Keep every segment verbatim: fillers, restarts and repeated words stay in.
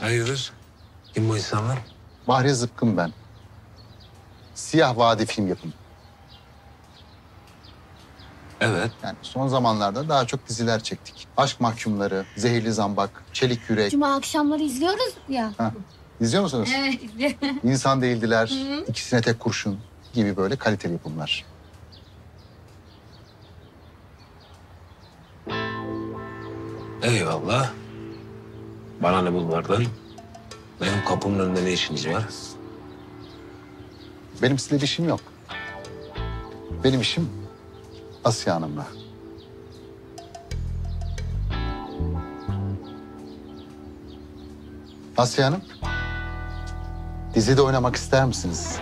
Hayırdır? Kim bu insanlar? Bahri Zıpkın ben. Siyah Vadi film yapımı. Evet. Yani son zamanlarda daha çok diziler çektik. Aşk Mahkumları, Zehirli Zambak, Çelik Yürek. Cuma akşamları izliyoruz ya. Ha. İzliyor musunuz? Evet izliyorum. İnsan Değildiler, İkisine Tek Kurşun gibi böyle kaliteli yapımlar. Eyvallah. Bana ne bunlardan? Benim kapımın önünde ne işiniz var? Benim sizinle bir işim yok. Benim işim Asiye Hanım'la. Asiye Hanım, dizide oynamak ister misiniz?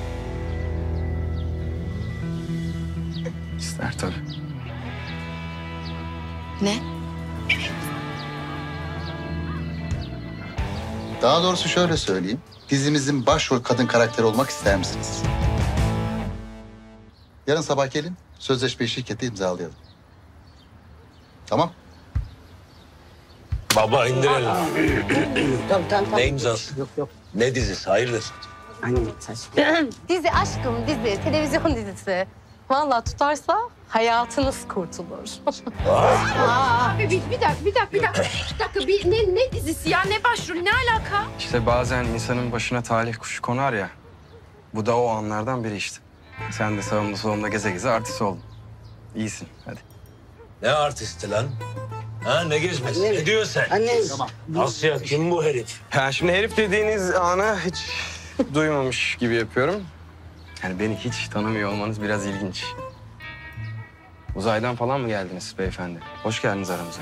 İster tabii. Ne? Daha doğrusu şöyle söyleyeyim. Dizimizin başrol kadın karakteri olmak ister misiniz? Yarın sabah gelin, sözleşmeyi şirkete imzalayalım. Tamam? Baba indirelim. Tamam tamam tamam. Ne imzası? Yok yok. Ne dizisi? Hayırdır? Anne saçma. Dizi aşkım dizi, televizyon dizisi. Vallahi tutarsa hayatınız kurtulur. Abi bir, bir dakika, bir dakika, bir dakika. Bir dakika, bir, ne, ne dizisi ya? Ne başrolü, ne alaka? İşte bazen insanın başına talih kuşu konar ya. Bu da o anlardan biri işte. Sen de sağımda solumda geze geze artist oldun. İyisin hadi. Ne artisti lan? Ha ne gezmesi? Anne. Ne diyorsun sen? Anne. Asya kim bu herif? Ya şimdi herif dediğiniz anı hiç duymamış gibi yapıyorum. Yani beni hiç tanımıyor olmanız biraz ilginç. Uzaydan falan mı geldiniz beyefendi? Hoş geldiniz aramıza.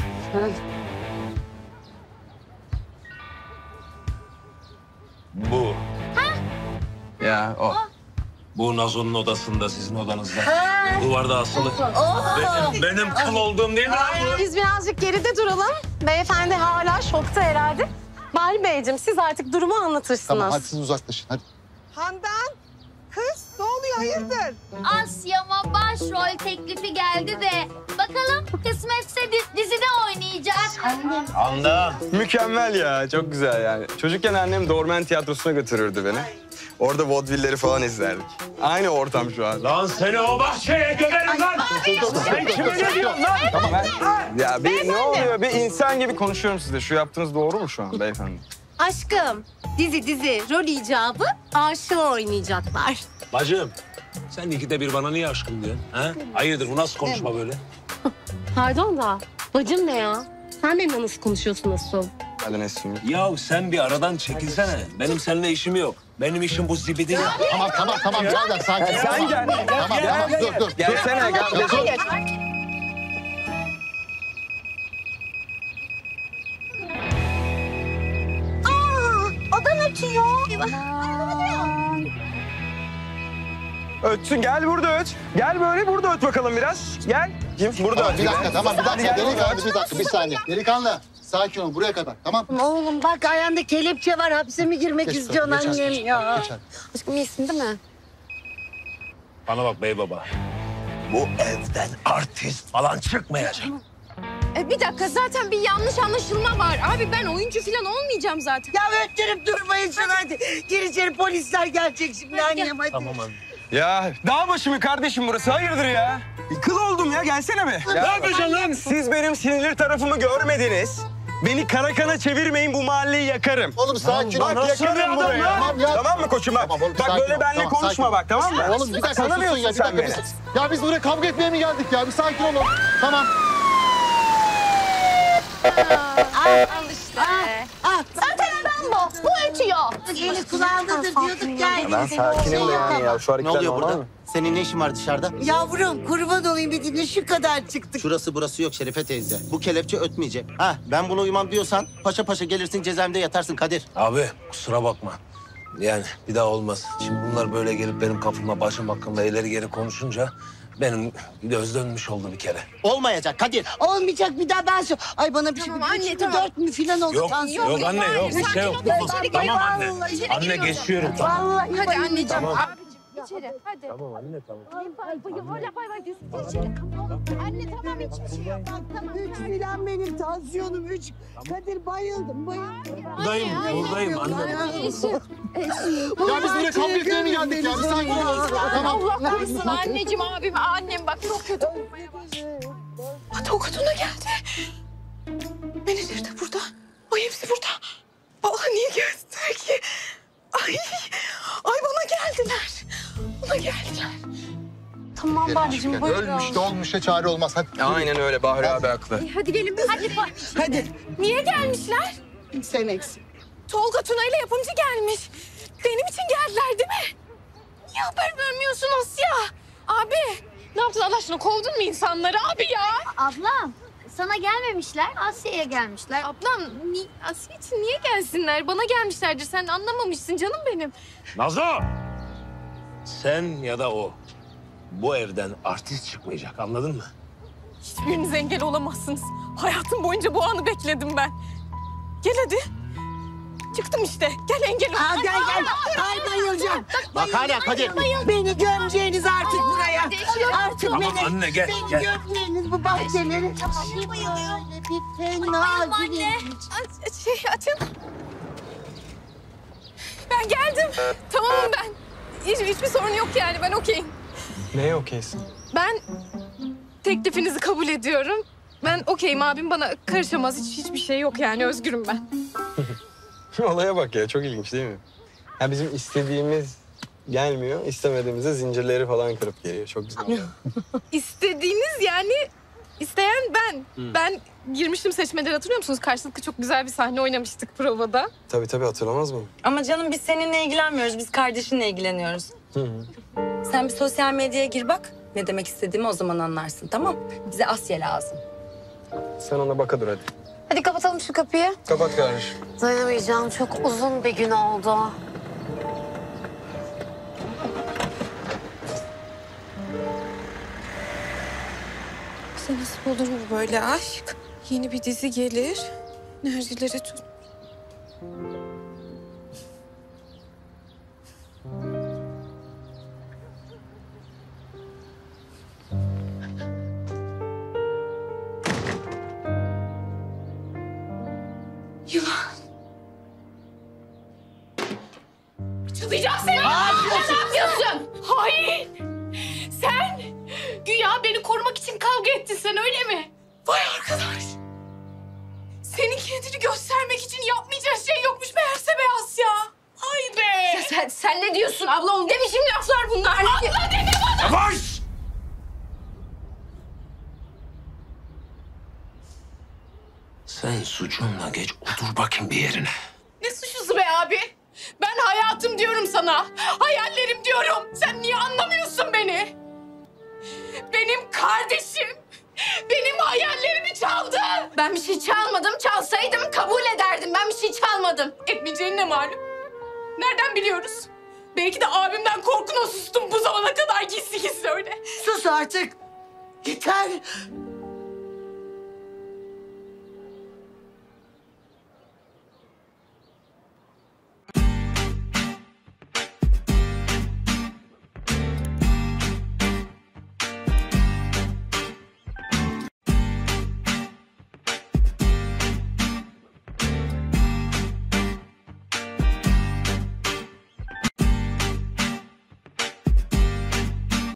Bu. Ya o. Bu Nazo'nun odasında, sizin odanızda. Duvarda asılı. Benim, benim kıl olduğum değil mi lan bu? Biz birazcık geride duralım. Beyefendi hala şokta herhalde. Bahri Beyciğim siz artık durumu anlatırsınız. Tamam, hadi siz uzaklaşın, hadi. Handan, kız ne oluyor hayırdır? Asya'ma başrol teklifi geldi de bakalım kısmetse di- dizide oynayacak. Handan. Mükemmel ya, çok güzel yani. Çocukken annem Dormen Tiyatrosu'na götürürdü beni. Orada vodvilleri falan izlerdik. Aynı ortam şu an. Lan seni o bahçeye gömerim lan! Sen kime ne diyorsun lan? Tamam ben... Ya bir, ne oluyor? Bir insan gibi konuşuyorum size. Şu yaptığınız doğru mu şu an beyefendi? Aşkım dizi dizi rol icabı aşığı oynayacaklar. Bacım, sen ikide bir bana niye aşkım diyorsun? Ha? Hayırdır, bu nasıl konuşma böyle? Pardon da bacım ne ya? Sen benimle nasıl konuşuyorsun asıl? Hadi Nesrin. Ya sen bir aradan çekilsene. Benim seninle işim yok. Benim işim bu zibidi ya. Tamam, tamam, tamam. Birader, sakin ol. Sen gel. Tamam, tamam, dur, dur. Gelsene gel. Odan ötüyor. Ötsün gel burada öt. Gel böyle burada öt bakalım biraz. Gel. Kim? Burada Tamam, öt. bir dakika, tamam, bir dakika. Gel, Delikanlı, bir dakika, bir saniye. Delikanlı, sakin ol. Buraya kadar, tamam? Oğlum bak ayağında kelepçe var. Hapse mi girmek Geç, istiyorsun geç, annem geç, ya? geç, hadi. Aşkım iyisin değil mi? Bana bak bey baba. Bu evden artist falan çıkmayacak. E, bir dakika, zaten bir yanlış anlaşılma var. Abi ben oyuncu falan olmayacağım zaten. Ya öttürüp durmayın şunu hadi. Gir içeri polisler gelecek şimdi annem hadi. Tamam anne. Ya dağ başı mı kardeşim burası? Hayırdır ya? Kıl oldum ya gelsene be. Ne yapacaksın lan? Siz benim sinirli tarafımı görmediniz. Beni karakana çevirmeyin bu mahalleyi yakarım. Oğlum sakin ol. Bak nasıl bir yakarım adam burayı. lan? Tamam ya. Tamam mı koçum bak? Tamam oğlum, bak sakin böyle ol. benimle Tamam, konuşma sakin ol. bak tamam mı? Oğlum bir dakika susun Tanımıyorsun ya, bir sen dakika. beni. Bir... Ya biz buraya kavga etmeye mi geldik ya? Bir sakin olun. Tamam. Al işte. Ah, Zaten adam bu. Bu ötüyor. Eli kulağındadır diyorduk ya. Ben sakinim de yani ya. Şu Ne hareketler oluyor normal burada? mi? Senin ne işin var dışarıda? Yavrum kurban olayım bir dinle şu kadar çıktık. Şurası burası yok Şerife teyze. Bu kelepçe ötmeyecek. Ha ben buna uymam diyorsan paşa paşa gelirsin cezaevinde yatarsın Kadir. Abi kusura bakma. Yani bir daha olmaz. Şimdi bunlar böyle gelip benim kapıma başım hakkında ileri geri konuşunca benim göz dönmüş oldu bir kere. Olmayacak Kadir. Olmayacak bir daha ben şu... Ay bana bir şey Tamam üç anne, mü, tamam. dört mü filan oldu Yok, tansiyon. yok anne yok. Bir şey yok. Tamam anne. Anne geçiyorum tamam. Vallahi Hadi bayıldım. anneciğim. Tamam. Abicim içeri hadi. Tamam anne tamam. Bay bay bay bay bay diyorsun içeri. Anne tamam hiçbir şey yok. Tamam. Üç filan benim tansiyonum üç. Kadir bayıldım bayıldım. buradayım, buradayım anne. Ya biz buraya kavga etmeye mi geldik ya? Bir sakin ol. Tamam. Allah korusun anneciğim, abim, annem bak çok kötü olmaya başladı. Hadi o kadına geldi. Menajer de burada. Ay hepsi burada. Aa niye geldiler ki? Ay, ay bana geldiler. Bana geldiler. Tamam Bahricim buyurun. Ölmüş de olmuşa çare olmaz. Hadi. Aynen öyle, Bahri abi haklı. Hadi gelin biz. Hadi. Hadi Niye gelmişler? sen eksik. Tolga Tuna ile yapımcı gelmiş. Benim için geldiler değil mi? Niye haber vermiyorsun Asya? Abi ne yaptın Allah aşkına, kovdun mu insanları abi ya? Ablam sana gelmemişler, Asya'ya gelmişler. Ablam ni Asya için niye gelsinler? Bana gelmişlerdir, sen anlamamışsın canım benim. Nazo! Sen ya da o bu evden artist çıkmayacak, anladın mı? Hiçbiriniz engel olamazsınız. Hayatım boyunca bu anı bekledim ben. Gel hadi. Çıktım işte. Gel engel ol. Aa, gel gel. Ay bayılacağım. Bak hala Kadir. Beni gömeceğiniz artık buraya. Artık Tamam beni. anne gel, Beni gel. gömeceğiniz bu bahçeleri. Şimdi böyle bir fena Aç- Şey açın. Ben geldim. Tamamım ben. Hiç, hiçbir sorun yok yani. Ben okeyim. Neye okeysin? Ben teklifinizi kabul ediyorum. Ben okeyim, abim bana karışamaz. Hiç, hiçbir şey yok yani, özgürüm ben. Olaya bak ya, çok ilginç değil mi? Ha bizim istediğimiz gelmiyor, istemediğimizde zincirleri falan kırıp geliyor. Çok güzel. İstediğiniz yani, isteyen ben. Ben girmiştim seçmeleri, hatırlıyor musunuz? Karşılıklı çok güzel bir sahne oynamıştık provada. Tabii tabii, hatırlamaz mıyım? Ama canım biz seninle ilgilenmiyoruz. Biz kardeşinle ilgileniyoruz. Hı hı. Sen bir sosyal medyaya gir bak. Ne demek istediğimi o zaman anlarsın, tamam? Bize Asya lazım. Sen ona baka dur hadi. Hadi kapatalım şu kapıyı. Kapat kardeşim. Dayanamayacağım. Çok uzun bir gün oldu. Bize nasip olur mu böyle aşk? Yeni bir dizi gelir. Nergilere tut. Yılan. Çıldıracağım seni. Ne yapıyorsun? Hayır. Sen güya beni korumak için kavga ettin sen, öyle mi? Vay arkadaş. Senin kendini göstermek için yapmayacağın şey yokmuş meğerse be Asya. Ay be. Sen, sen ne diyorsun abla? Oğlum, ne biçim laflar bunlar? Abla deme bana. Yavaş! Sen suçunla geç, otur bakayım bir yerine. Ne suçlusu be abi? Ben hayatım diyorum sana. Hayallerim diyorum. Sen niye anlamıyorsun beni? Benim kardeşim benim hayallerimi çaldı. Ben bir şey çalmadım. Çalsaydım kabul ederdim. Ben bir şey çalmadım. Etmeyeceğin ne malum? Nereden biliyoruz? Belki de abimden korkuna sustum bu zamana kadar, gizli gizli öyle. Sus artık. Yeter.